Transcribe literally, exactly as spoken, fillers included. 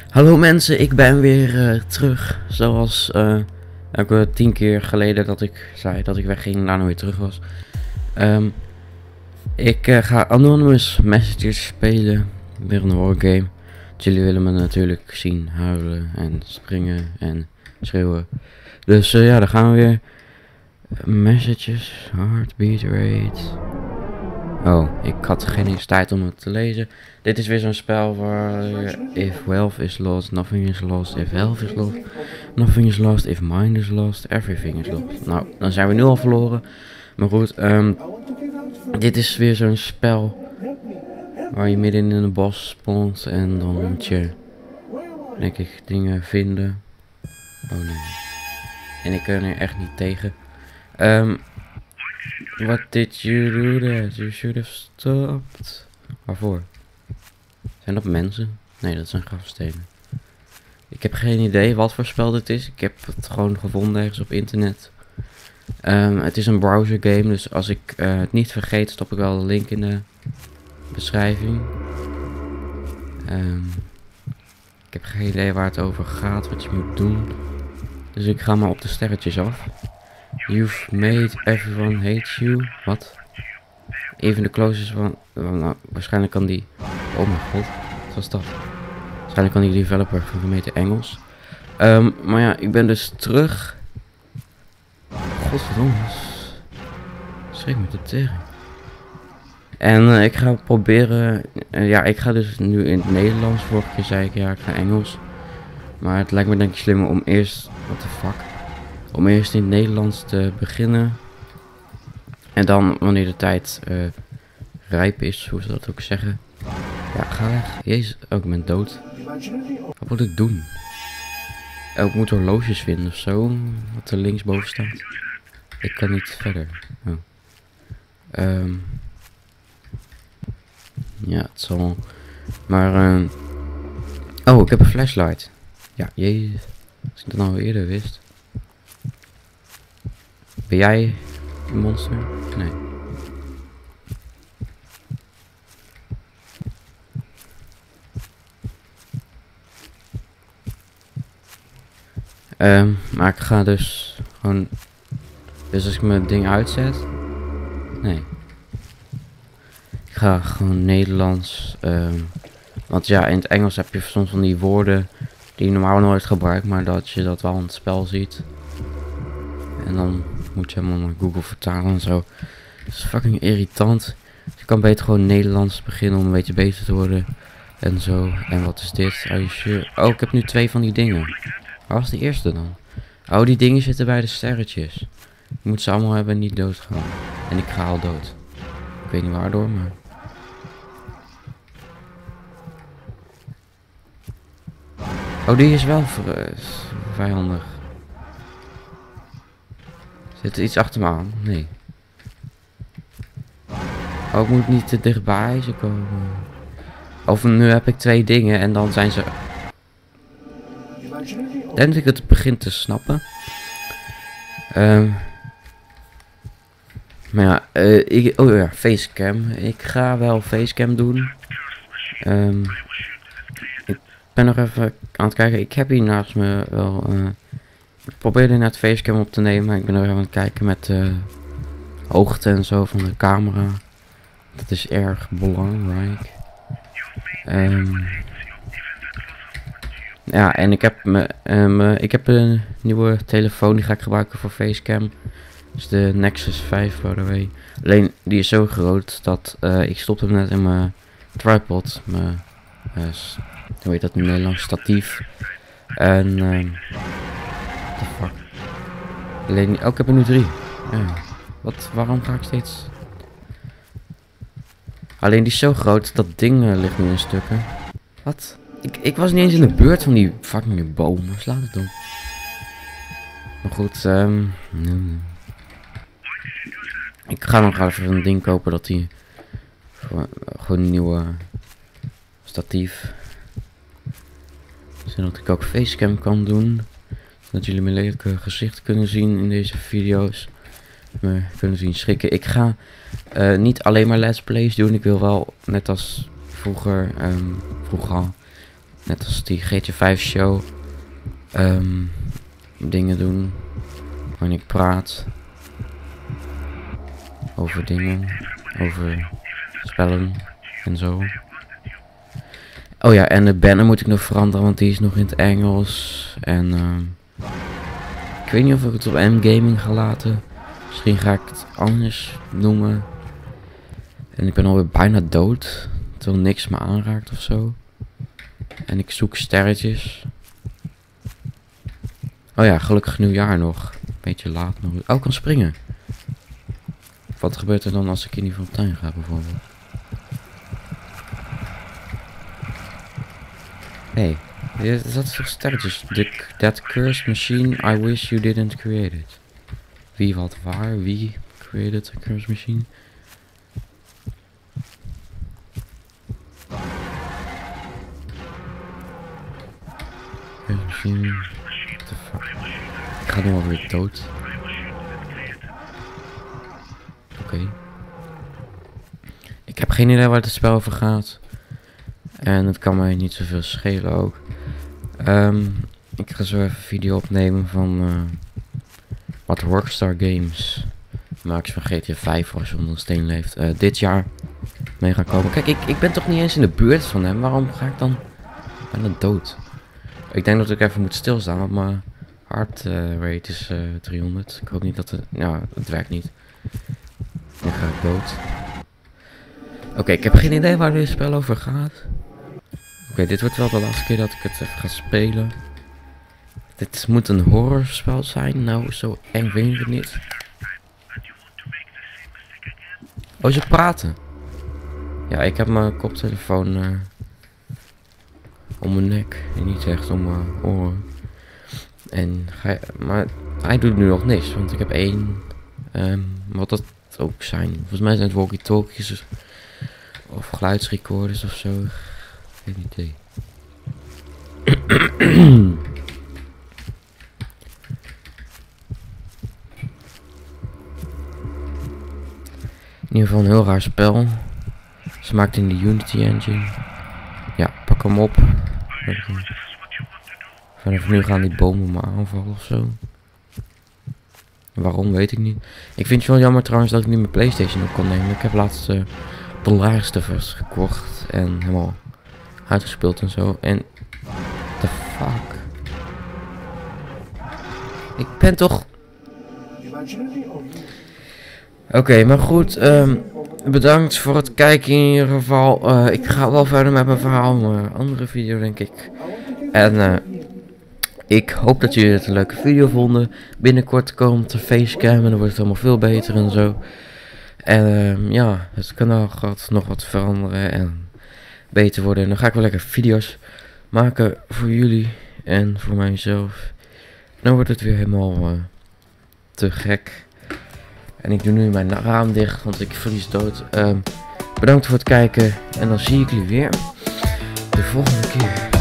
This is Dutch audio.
Hallo mensen, ik ben weer uh, terug. Zoals uh, ook uh, tien keer geleden dat ik zei dat ik wegging en daarna weer terug was. Um, ik uh, ga Anonymous Messages spelen. Weer een horror game. Jullie willen me natuurlijk zien huilen en springen en schreeuwen. Dus uh, ja, dan gaan we weer. Messages, heartbeat rate. Oh, ik had geen eens tijd om het te lezen. Dit is weer zo'n spel waar uh, if wealth is lost, nothing is lost. If health is lost, nothing is lost. If mind is lost, everything is lost. Nou, dan zijn we nu al verloren. Maar goed, um, dit is weer zo'n spel waar je midden in een bos spawnt en dan moet je, denk ik, dingen vinden. Oh nee. En ik kan er echt niet tegen. Um, What did you do that? You should have stopped. Waarvoor? Zijn dat mensen? Nee, dat zijn grafstenen. Ik heb geen idee wat voor spel dit is. Ik heb het gewoon gevonden ergens op internet. Um, het is een browser game, dus als ik uh, het niet vergeet, stop ik wel de link in de beschrijving. Um, ik heb geen idee waar het over gaat, wat je moet doen. Dus ik ga maar op de sterretjes af. You've made everyone hate you. Wat? Even de closest one. Nou, waarschijnlijk kan die. Oh mijn god, wat was dat? Waarschijnlijk kan die developer van gemeten Engels. Um, maar ja, ik ben dus terug. Godverdomme. Schrik me te tegen. En uh, ik ga proberen. Uh, ja, ik ga dus nu in het Nederlands. Vorige keer zei ik ja, ik ga Engels. Maar het lijkt me denk ik slimmer om eerst. What the fuck? Om eerst in het Nederlands te beginnen. En dan wanneer de tijd uh, rijp is, hoe ze dat ook zeggen. Ja, ga weg. Jezus, oh, ik ben dood. Wat moet ik doen? Oh, ik moet horloges vinden of zo. Wat er linksboven staat. Ik kan niet verder. Oh. Um, ja, het zal. Maar, uh, oh, ik heb een flashlight. Ja, jezus. Als ik dat nou eerder wist. Ben jij een monster? Nee. Um, maar ik ga dus gewoon. Dus als ik mijn ding uitzet. Nee. Ik ga gewoon Nederlands. Um, want ja, in het Engels heb je soms van die woorden die je normaal nooit gebruikt, maar dat je dat wel in het spel ziet. En dan moet je helemaal naar Google vertalen en zo. Dat is fucking irritant. Je kan beter gewoon Nederlands beginnen om een beetje beter te worden. En zo. En wat is dit? Are you sure? Oh, ik heb nu twee van die dingen. Waar was de eerste dan? Oh, die dingen zitten bij de sterretjes. Ik moet ze allemaal hebben en niet doodgaan. En ik ga al dood. Ik weet niet waardoor, maar... Oh, die is wel uh, vijandig. Zit er iets achter me aan? Nee. Oh, ik moet niet te dichtbij ze komen. Of nu heb ik twee dingen en dan zijn ze... Ik denk dat ik het begin te snappen. Um, maar ja, uh, ik, oh ja, facecam. Ik ga wel facecam doen. Um, ik ben nog even aan het kijken. Ik heb hier naast me wel... Uh, ik probeerde net facecam op te nemen, maar ik ben nog even aan het kijken met de uh, hoogte en zo van de camera. Dat is erg belangrijk. Um, ja, en ik heb, me, um, uh, ik heb een nieuwe telefoon, die ga ik gebruiken voor facecam. Dus de Nexus vijf, by the way. Alleen, die is zo groot dat uh, ik stopte hem net in mijn tripod. Mijn, uh, hoe heet dat in Nederlands? Statief. En, um, what the fuck. Alleen, oh, ik heb er nu drie. Ja. Wat, waarom ga ik steeds... Alleen die is zo groot, dat ding uh, ligt nu in stukken. Wat? Ik, ik was niet eens in de buurt van die fucking bomen. Slaat het op. Maar goed, um, nee. Ik ga nog even een ding kopen dat die... Gewoon, gewoon een nieuwe statief. Zodat ik ook facecam kan doen. Zodat jullie mijn lelijke gezicht kunnen zien in deze video's. Me kunnen zien schrikken. Ik ga uh, niet alleen maar let's plays doen. Ik wil wel, net als vroeger, um, vroeger al, Net als die G T A vijf show. Um, dingen doen. Wanneer ik praat. Over dingen. Over spellen. En zo. Oh ja, en de banner moet ik nog veranderen. Want die is nog in het Engels. En um, ik weet niet of ik het op M-Gaming ga laten. Misschien ga ik het anders noemen. En ik ben alweer bijna dood. Terwijl niks me aanraakt of zo. En ik zoek sterretjes. Oh ja, gelukkig nieuwjaar nog. Beetje laat nog. Oh, ik kan springen. Wat gebeurt er dan als ik in die fontein ga bijvoorbeeld? Hé, hey, dat is toch sterretjes? The, that cursed machine, I wish you didn't create it. Wie, wat, waar? Wie created a cursed machine? Cursed machine... What the fuck? Ik ga nu alweer dood. Oké. Okay. Ik heb geen idee waar het spel over gaat. En het kan mij niet zoveel schelen ook. Um, ik ga zo even een video opnemen van uh, wat Rockstar Games, makers van G T A vijf als je onder een steen leeft, uh, dit jaar mee gaan komen. Kijk, ik, ik ben toch niet eens in de buurt van hem. Waarom ga ik dan bijna dood? Ik denk dat ik even moet stilstaan, want mijn heart uh, rate is uh, driehonderd. Ik hoop niet dat het... Ja, het werkt niet. Dan ga ik dood. Oké, okay, ik heb geen idee waar dit spel over gaat. Oké, okay, dit wordt wel de laatste keer dat ik het even ga spelen. Dit moet een horrorspel zijn. Nou, zo eng vind ik het niet. Oh, ze praten. Ja, ik heb mijn koptelefoon uh, om mijn nek. En niet echt om mijn oren. En ga, maar hij doet nu nog niks. Want ik heb één... Um, wat dat ook zijn. Volgens mij zijn het walkie-talkies. Of geluidsrecorders of zo. Geen idee. In ieder geval een heel raar spel. Ze maakt in de Unity engine. Ja, pak hem op. Vanaf nu gaan die bomen me aanvallen of zo. Waarom weet ik niet. Ik vind het wel jammer trouwens dat ik niet mijn PlayStation op kon nemen. Ik heb laatst uh, de laagste vers gekocht en helemaal uitgespeeld en zo. En the fuck. Ik ben toch... Oké, okay, maar goed. Um, bedankt voor het kijken in ieder geval. Uh, ik ga wel verder met mijn verhaal. Een andere video denk ik. En uh, ik hoop dat jullie het een leuke video vonden. Binnenkort komt de facecam en dan wordt het allemaal veel beter en zo. En uh, ja, het kanaal gaat nog wat veranderen en beter worden. En dan ga ik wel lekker video's maken voor jullie en voor mijzelf. Dan wordt het weer helemaal uh, te gek. En ik doe nu mijn raam dicht, want ik verlies dood. Um, bedankt voor het kijken en dan zie ik jullie weer de volgende keer.